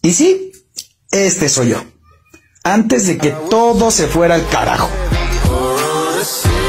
Y sí, soy yo. Antes de que todo se fuera al carajo.